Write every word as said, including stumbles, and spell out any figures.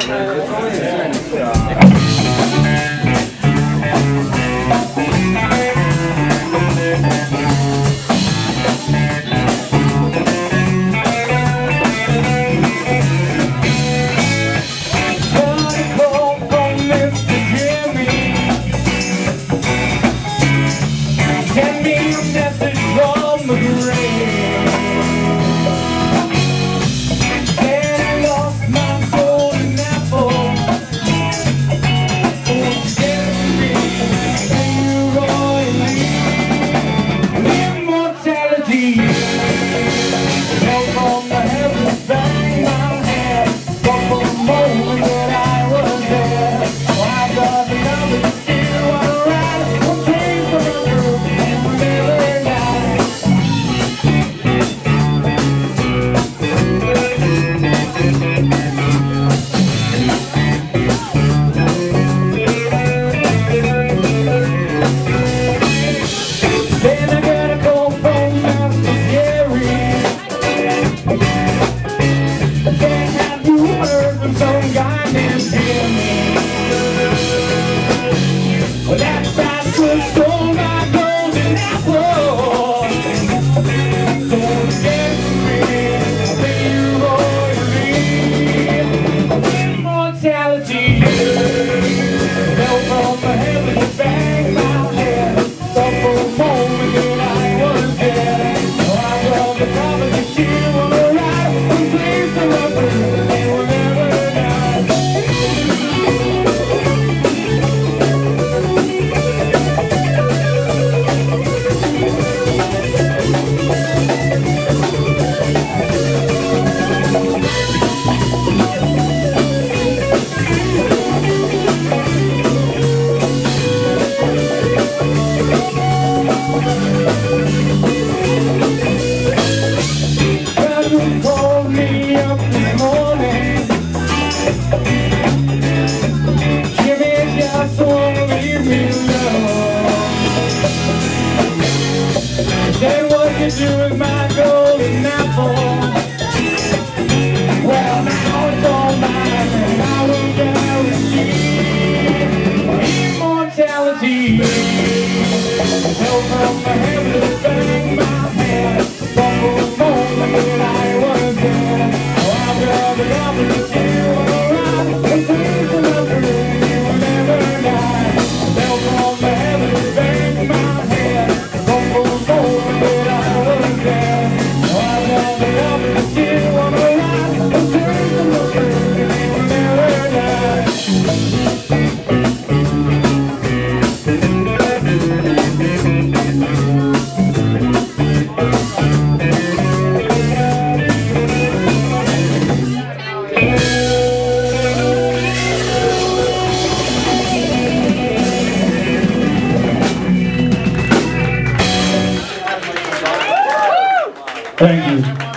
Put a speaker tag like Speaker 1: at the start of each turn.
Speaker 1: you with my golden apple. Well, now it's all mine, and I will guarantee immortality. Hell from the heavens, bang my head. From the moment that I was dead, oh, I've got the opportunity to ride and take the love you will never die. Hell from the heavens, bang my head. From the moment that I was dead, oh, I've got the opportunity to ride and take the love you will never die. Thank you.